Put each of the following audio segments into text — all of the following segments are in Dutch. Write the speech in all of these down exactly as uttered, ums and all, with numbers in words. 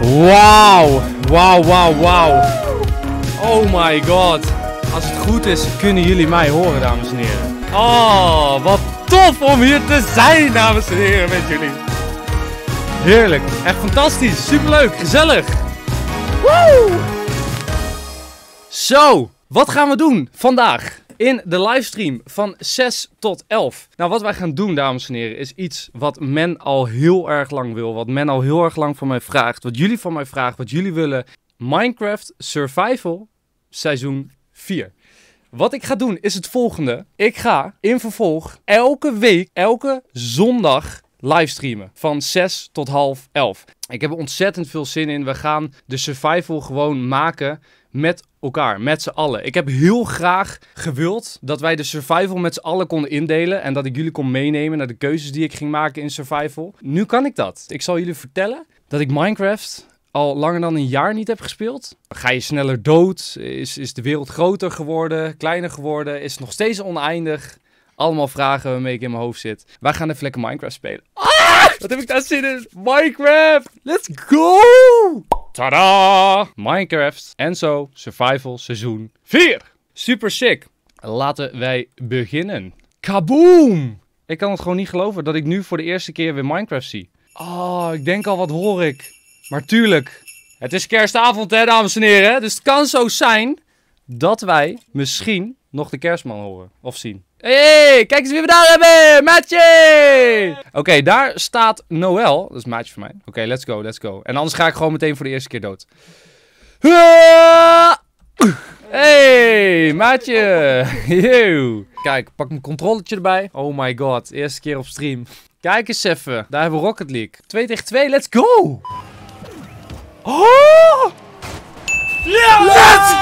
Wauw. Wauw, wauw, wauw. Oh my god. Als het goed is, kunnen jullie mij horen, dames en heren. Oh, wat tof om hier te zijn, dames en heren, met jullie. Heerlijk. Echt fantastisch. Superleuk. Gezellig. Woe! Zo, wat gaan we doen vandaag in de livestream van zes tot elf? Nou, wat wij gaan doen, dames en heren, is iets wat men al heel erg lang wil. Wat men al heel erg lang van mij vraagt. Wat jullie van mij vragen. Wat jullie willen. Minecraft Survival seizoen vier. Wat ik ga doen is het volgende. Ik ga in vervolg elke week, elke zondag livestreamen. Van zes tot half elf. Ik heb er ontzettend veel zin in. We gaan de survival gewoon maken met elkaar, met z'n allen. Ik heb heel graag gewild dat wij de survival met z'n allen konden indelen. En dat ik jullie kon meenemen naar de keuzes die ik ging maken in survival. Nu kan ik dat. Ik zal jullie vertellen dat ik Minecraft al langer dan een jaar niet heb gespeeld. Ga je sneller dood? Is, is de wereld groter geworden? Kleiner geworden? Is het nog steeds oneindig? Allemaal vragen waarmee ik in mijn hoofd zit. Wij gaan even lekker Minecraft spelen. Ah! Wat heb ik daar zin in? Minecraft! Let's go! Tada! Minecraft Enzo Survival seizoen vier. Super sick. Laten wij beginnen. Kaboom! Ik kan het gewoon niet geloven dat ik nu voor de eerste keer weer Minecraft zie. Oh, ik denk al, wat hoor ik? Maar tuurlijk, het is kerstavond, hè, dames en heren. Dus het kan zo zijn dat wij misschien nog de kerstman horen of zien. Hé, hey, kijk eens wie we daar hebben! Maatje! Oké, okay, daar staat Noël. Dat is een maatje van mij. Oké, okay, let's go, let's go. En anders ga ik gewoon meteen voor de eerste keer dood. Hey, maatje! Yo. Kijk, pak mijn controllertje erbij. Oh my god, eerste keer op stream. Kijk eens even, daar hebben we Rocket League. twee tegen twee, let's go! Oh! Yeah! Let's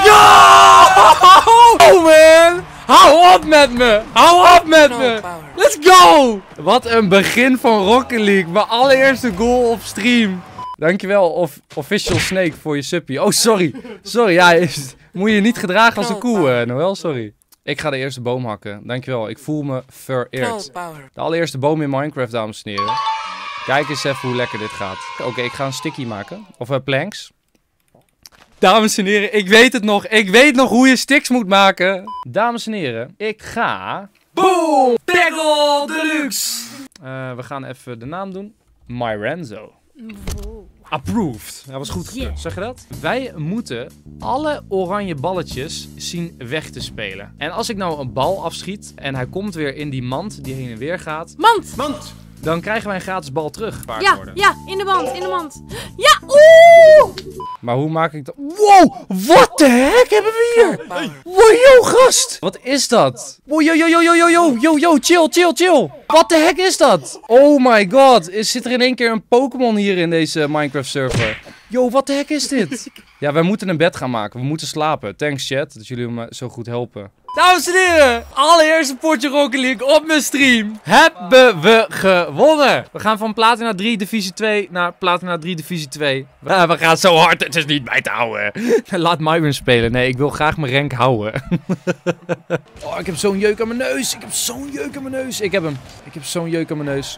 go! Oh man! Hou op met me! Hou op met me! Let's go! Wat een begin van Rocket League. Mijn allereerste goal op stream. Dankjewel, of Official Snake, voor je suppie. Oh, sorry. Sorry, ja, is, moet je niet gedragen als een koe, uh, Noël, sorry. Ik ga de eerste boom hakken. Dankjewel, ik voel me vereerd. De allereerste boom in Minecraft, dames en heren. Kijk eens even hoe lekker dit gaat. Oké, okay, ik ga een sticky maken. Of uh, planks. Dames en heren, ik weet het nog. Ik weet nog hoe je sticks moet maken. Dames en heren, ik ga... Boom! Peggle Deluxe! Uh, we gaan even de naam doen. Myrenzo. Approved. Dat was goed gekeurd. Yeah. Zeg je dat? Wij moeten alle oranje balletjes zien weg te spelen. En als ik nou een bal afschiet en hij komt weer in die mand die heen en weer gaat. Mand! Mand! Dan krijgen wij een gratis bal terug. Ja, worden. ja, in de mand, in de mand. Ja, oeh! Maar hoe maak ik dat? Wow, wat de heck hebben we hier? Wow, yo, gast! Wat is dat? Wow, yo, yo, yo, yo, yo, yo, yo, yo, chill, chill, chill. Wat de heck is dat? Oh my god, is, zit er in één keer een Pokémon hier in deze Minecraft server? Yo, wat de heck is dit? Ja, wij moeten een bed gaan maken. We moeten slapen. Thanks, chat, dat jullie me zo goed helpen. Dames en heren, allereerste potje Rocket League op mijn stream. Hebben we gewonnen. We gaan van Platina drie Divisie twee naar Platina drie Divisie twee. We, we gaan zo hard, het is niet bij te houden. Laat Myron spelen. Nee, ik wil graag mijn rank houden. Oh, ik heb zo'n jeuk aan mijn neus. Ik heb zo'n jeuk aan mijn neus. Ik heb hem. Ik heb zo'n jeuk aan mijn neus.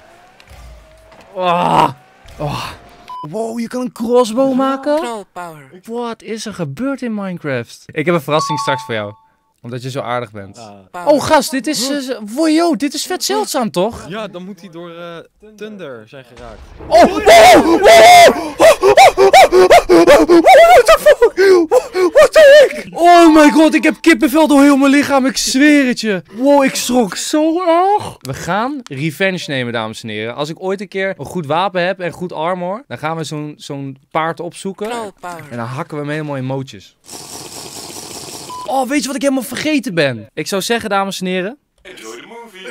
Oh. Oh. Wow, je kan een crossbow maken? Wat is er gebeurd in Minecraft? Ik heb een verrassing straks voor jou. Omdat je zo aardig bent. Uh, oh gast, dit is... Uh, wow, dit is vet zeldzaam, toch? Ja, dan moet hij door uh, Thunder zijn geraakt. Oh! Wow! Wow! What the fuck? What the heck? Oh my god, ik heb kippenvel door heel mijn lichaam. Ik zweer het je. Wow, ik schrok zo erg. We gaan revenge nemen, dames en heren. Als ik ooit een keer een goed wapen heb en goed armor, dan gaan we zo'n zo'n paard opzoeken. En dan hakken we hem helemaal in mootjes. Oh, weet je wat ik helemaal vergeten ben? Ik zou zeggen, dames en heren. Enjoy the movie.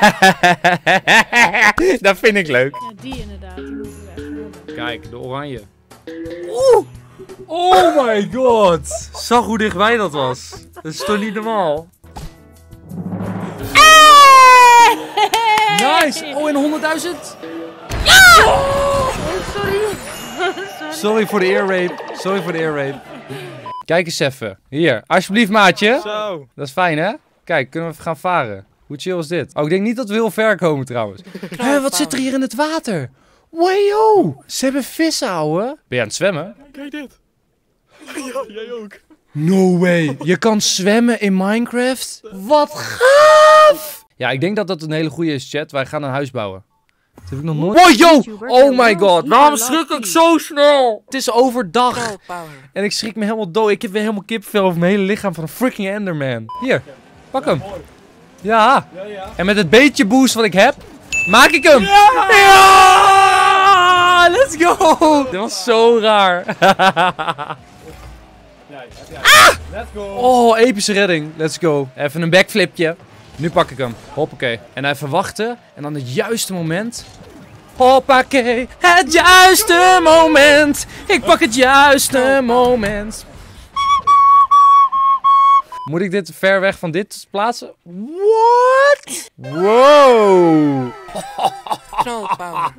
Dat vind ik leuk. Ja, die inderdaad. Die moeten we echt. Kijk, de oranje. Oeh. Oh my god. Zag hoe dichtbij dat was. Dat is toch niet normaal? Nice. Oh, en honderdduizend? Ja! Oh, sorry. sorry. Sorry voor de ear rape. Sorry voor de ear rape. Kijk eens even. Hier, alsjeblieft maatje. Zo. Dat is fijn, hè? Kijk, kunnen we even gaan varen. Hoe chill is dit? Oh, ik denk niet dat we heel ver komen trouwens. Hé, wat zit er hier in het water? Wayo! Ze hebben vissen, ouwe. Ben je aan het zwemmen? Kijk dit. Ja, jij ook. No way. Je kan zwemmen in Minecraft? Wat gaaf! Ja, ik denk dat dat een hele goede is, chat. Wij gaan een huis bouwen. Dat heb ik nog nooit... Wow, yo! Oh my god. Waarom schrik ik zo snel? Het is overdag. En ik schrik me helemaal dood. Ik heb weer helemaal kippenvel over mijn hele lichaam van een freaking Enderman. Hier, pak hem. Ja. En met het beetje boost wat ik heb, maak ik hem. Ja! Ja! Let's go! Dit was zo raar. Ah! Oh, epische redding. Let's go. Even een backflipje. Nu pak ik hem. Hoppakee. En even wachten. En dan het juiste moment. Hoppakee. Het juiste moment. Ik pak het juiste moment. Moet ik dit ver weg van dit plaatsen? What? Wow. Knalpower.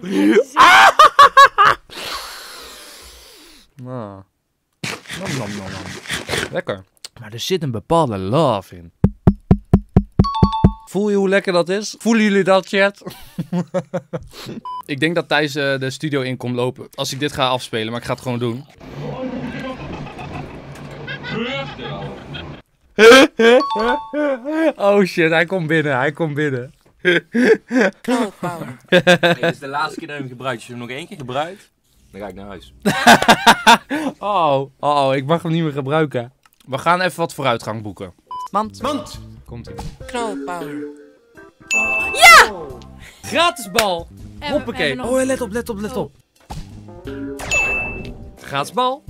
Nou. Nom, nom, nom, nom. Lekker. Maar er zit een bepaalde love in. Voel je hoe lekker dat is? Voelen jullie dat, chat? Ik denk dat Thijs uh, de studio in komt lopen als ik dit ga afspelen, maar ik ga het gewoon doen. Oh shit, hij komt binnen, hij komt binnen. Knalpower. Nee, dit is de laatste keer dat ik hem gebruik. Als je hem nog één keer gebruikt, dan ga ik naar huis. Oh, oh, oh, ik mag hem niet meer gebruiken. We gaan even wat vooruitgang boeken. Mand. Mand. Komt-ie. Knalpower. Gratis bal. En we Hoppakee. hebben nog- Oh, let op, let op, let op. Gratis bal.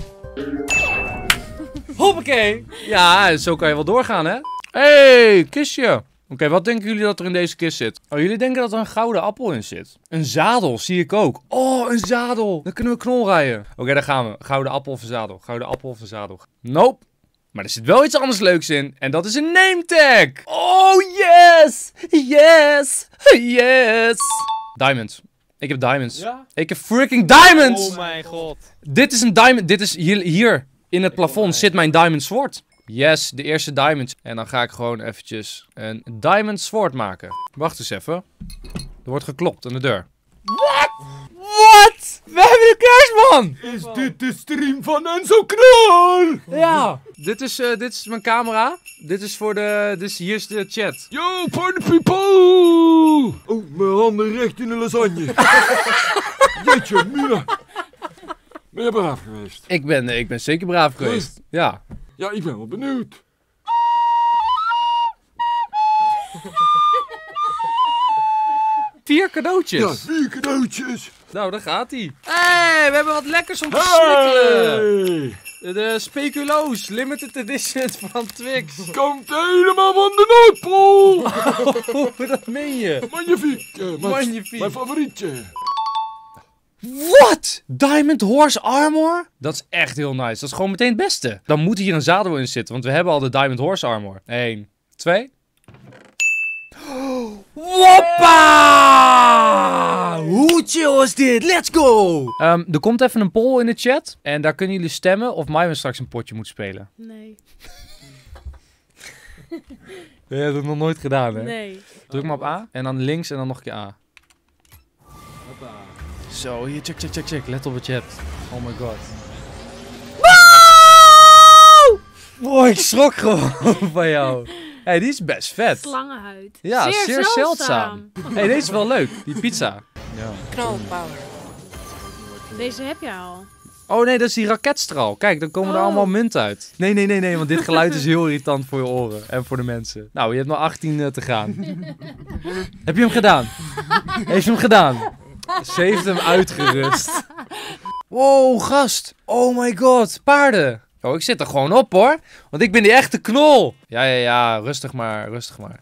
Hoppakee. Ja, zo kan je wel doorgaan, hè? Hey, kistje. Oké, okay, wat denken jullie dat er in deze kist zit? Oh, jullie denken dat er een gouden appel in zit. Een zadel, zie ik ook. Oh, een zadel. Dan kunnen we knol rijden. Oké, okay, daar gaan we. Gouden appel of een zadel. Gouden appel of een zadel. Nope. Maar er zit wel iets anders leuks in. En dat is een name tag. Oh, yes. Yes. Yes. Diamonds. Ik heb diamonds. Ja? Ik heb freaking diamonds. Oh mijn god. Dit is een diamond. Dit is hier, hier in het plafond zit mijn diamond sword. Yes, de eerste diamond. En dan ga ik gewoon eventjes een diamond sword maken. Wacht eens even. Er wordt geklopt aan de deur. Wat? Wat? We hebben de kerstman! Is dit de stream van Enzo Knol? Ja. Dit is, uh, dit is mijn camera. Dit is voor de... Dit is, hier is de chat. Yo, party people! Oh, mijn handen recht in de lasagne. Jeetje, Mina. Ben je braaf geweest? Ik ben, ik ben zeker braaf geweest. Ja. Ja, ik ben wel benieuwd. Vier cadeautjes. Ja, vier cadeautjes. Nou, daar gaat hij. Hey, we hebben wat lekkers om te smikkelen. Hey! De speculoos, limited edition van Twix. Komt helemaal van de Noordpool. Oh, dat meen je. Magnifiek. eh, mijn, Magnifiek. Mijn favorietje. Wat? Diamond Horse Armor? Dat is echt heel nice. Dat is gewoon meteen het beste. Dan moet hier een zadel in zitten, want we hebben al de Diamond Horse Armor. Eén, twee. Woppa! Hoe chill is dit? Let's go! Um, er komt even een poll in de chat. En daar kunnen jullie stemmen of Myron straks een potje moet spelen. Nee. Je hebt het nog nooit gedaan, hè? Nee. Druk maar op A. En dan links en dan nog een keer A. Zo, hier, check, check, check, check. Let op wat je hebt. Oh my god. Wow, ik schrok gewoon van jou. Hé, hey, die is best vet. Slangenhuid. Ja, zeer, zeer zeldzaam. Hé, hey, deze is wel leuk. Die pizza. Ja. Knalpower. Deze heb je al. Oh nee, dat is die raketstraal. Kijk, dan komen er Oh. allemaal munten uit. Nee, nee, nee, nee, want dit geluid is heel irritant voor je oren. En voor de mensen. Nou, je hebt nog achttien uh, te gaan. Heb je hem gedaan? Heeft je hem gedaan? Ze heeft hem uitgerust. Wow, gast. Oh my god, paarden. Oh, ik zit er gewoon op hoor. Want ik ben die echte knol. Ja, ja, ja. Rustig maar, rustig maar.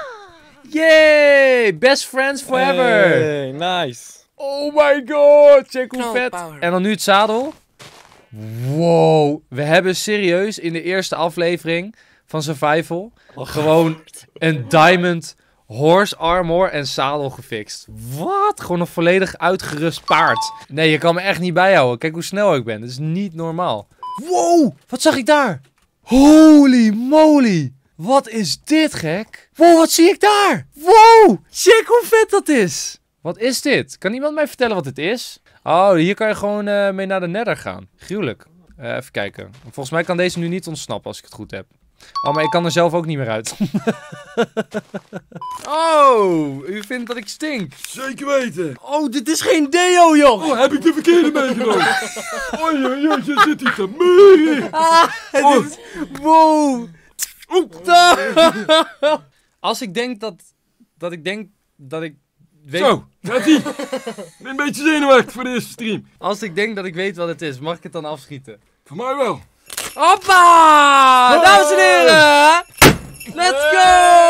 Yay! Best friends forever. Hey, nice. Oh my god, check hoe vet. Knalpower. En dan nu het zadel. Wow, we hebben serieus in de eerste aflevering van Survival gewoon een Diamond Horse Armor en zadel gefixt. Wat? Gewoon een volledig uitgerust paard. Nee, je kan me echt niet bijhouden. Kijk hoe snel ik ben. Dat is niet normaal. Wow, wat zag ik daar? Holy moly. Wat is dit gek? Wow, wat zie ik daar? Wow, check hoe vet dat is. Wat is dit? Kan iemand mij vertellen wat dit is? Oh, hier kan je gewoon uh, mee naar de Nether gaan. Gruwelijk. Uh, even kijken. Volgens mij kan deze nu niet ontsnappen als ik het goed heb. Oh, maar ik kan er zelf ook niet meer uit. Oh, u vindt dat ik stink? Zeker weten. Oh, dit is geen deo, joh! Oh, heb ik de verkeerde meegenomen? Oei, oei, oei, je zit hier te meuren. Ah, Oh. dit is... Wow! Oeh. Als ik denk dat... Dat ik denk dat ik... Weet... Zo, gaat ie. Een beetje zenuwachtig voor de eerste stream. Als ik denk dat ik weet wat het is, mag ik het dan afschieten? Voor mij wel. Hoppa! Oh! Dames en heren! Let's go!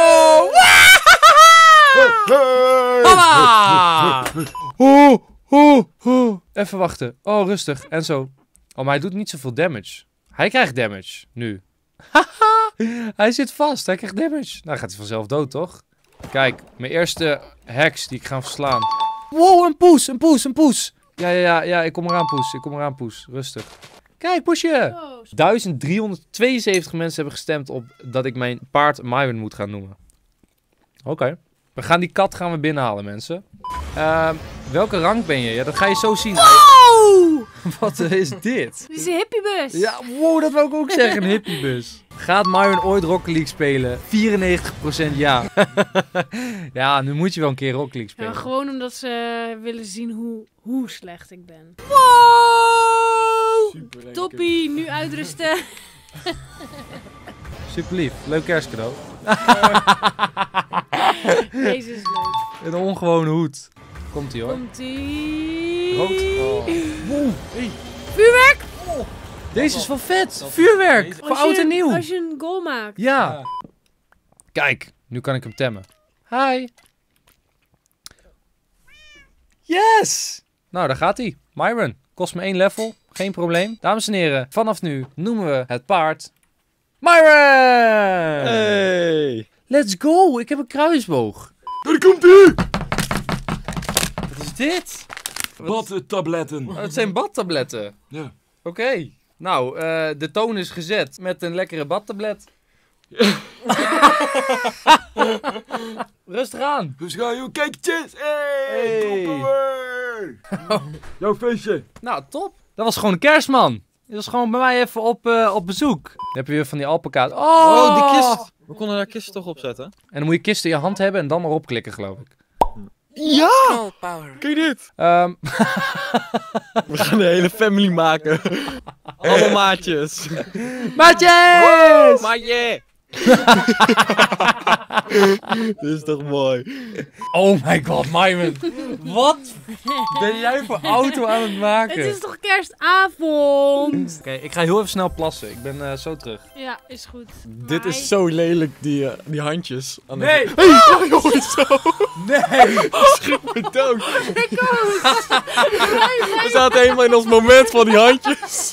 Hey. Hoppa! Oh, oh, oh. Even wachten. Oh, rustig. En zo. Oh, maar hij doet niet zoveel damage. Hij krijgt damage, nu. Haha! Hij zit vast. Hij krijgt damage. Nou, gaat hij vanzelf dood, toch? Kijk, mijn eerste heks die ik ga verslaan. Wow, een poes, een poes, een poes. Ja, ja, ja, ja, ik kom eraan, poes. Ik kom eraan, poes. Rustig. Kijk, poesje. Oh, duizend driehonderdtweeënzeventig mensen hebben gestemd op dat ik mijn paard Myron moet gaan noemen. Oké. Okay. We gaan die kat gaan we binnenhalen, mensen. Uh, welke rank ben je? Ja, dat ga je zo zien. wow! Wat uh, is dit? Dit is een hippiebus. Ja, wow, dat wou ik ook zeggen. Een hippiebus. Gaat Myron ooit Rocket League spelen? vierennegentig procent ja. Ja, nu moet je wel een keer Rocket League spelen. Ja, gewoon omdat ze willen zien hoe, hoe slecht ik ben. Wow! Super, Toppie, nu uitrusten. Super lief. Leuk kerstcadeau. Deze is leuk. Een ongewone hoed. Komt-ie hoor. Komt-ie. Rood. Oh. Wow. Hey. Vuurwerk! Deze is wel vet. Vuurwerk. Voor Als oud je- en nieuw. Als je een goal maakt. Ja. Kijk, nu kan ik hem temmen. Hi. Yes. Nou, daar gaat hij. Myron. Kost me één level. Geen probleem. Dames en heren, vanaf nu noemen we het paard Myron. Hey! Let's go. Ik heb een kruisboog. Daar komt ie. Wat is dit? Badtabletten. Oh, het zijn badtabletten. Ja. Oké. Okay. Nou, uh, de toon is gezet met een lekkere badtablet. Rustig aan. Dus ga je kijk, Chess. Hey, Hey. hey. Jouw feestje. Nou, top. Dat was gewoon een kerstman. Die was gewoon bij mij even op, uh, op bezoek. Dan heb je weer van die alpaca's. Oh, Oh, die kist. We konden daar kisten toch op zetten? En dan moet je kist in je hand hebben en dan erop klikken, geloof ik. Ja! Troll power. Kijk dit! Um, We gaan de hele family maken. Allemaal maatjes. Maatjes! Maatje! Dit is toch mooi? Oh my god, Myron. Wat ben jij voor auto aan het maken? Het is toch kerstavond? Oké, ik ga heel even snel plassen. Ik ben uh, zo terug. Ja, is goed. Dit Maar is zo lelijk, die, uh, die handjes. Aan de- Nee! Hey, oh, joh, zo! Nee! Schiet me dood! We zaten helemaal in ons moment van die handjes.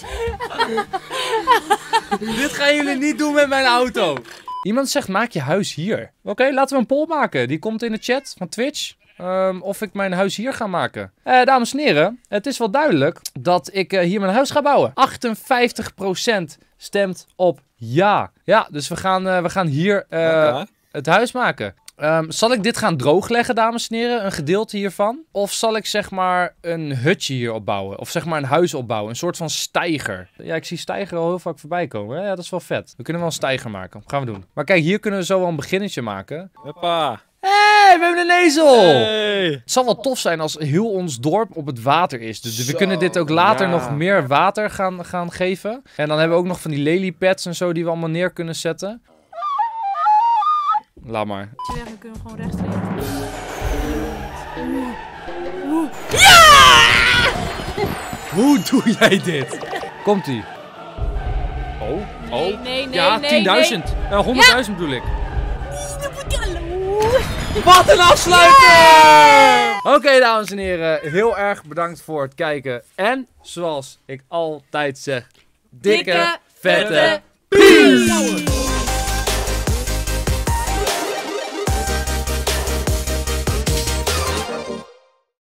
Dit gaan jullie niet doen met mijn auto. Iemand zegt, maak je huis hier. Oké, okay, laten we een poll maken. Die komt in de chat van Twitch. Um, of ik mijn huis hier ga maken. Uh, dames en heren, het is wel duidelijk dat ik uh, hier mijn huis ga bouwen. achtenvijftig procent stemt op ja. Ja, dus we gaan, uh, we gaan hier uh, Okay. het huis maken. Um, zal ik dit gaan droogleggen, dames en heren? Een gedeelte hiervan? Of zal ik zeg maar een hutje hier opbouwen? Of zeg maar een huis opbouwen? Een soort van steiger. Ja, ik zie steiger al heel vaak voorbij komen. Ja, dat is wel vet. We kunnen wel een steiger maken. Gaan we doen. Maar kijk, hier kunnen we zo wel een beginnetje maken. Hoppa. Hé, we hebben een ezel! Hey. Het zal wel tof zijn als heel ons dorp op het water is. Dus we Zo, kunnen dit ook later ja. nog meer water gaan, gaan geven. En dan hebben we ook nog van die leliepads en zo die we allemaal neer kunnen zetten. Laat maar. Ja, we kunnen gewoon rechtstreeks. Hoe doe jij dit? Komt-ie. Oh, oh. Nee, nee, nee, Ja, nee, tienduizend. Uh, honderdduizend bedoel ik. nee. Wat een afsluiting! Oké, okay, dames en heren. Heel erg bedankt voor het kijken. En, zoals ik altijd zeg, dikke, Dikke, vette vette peace!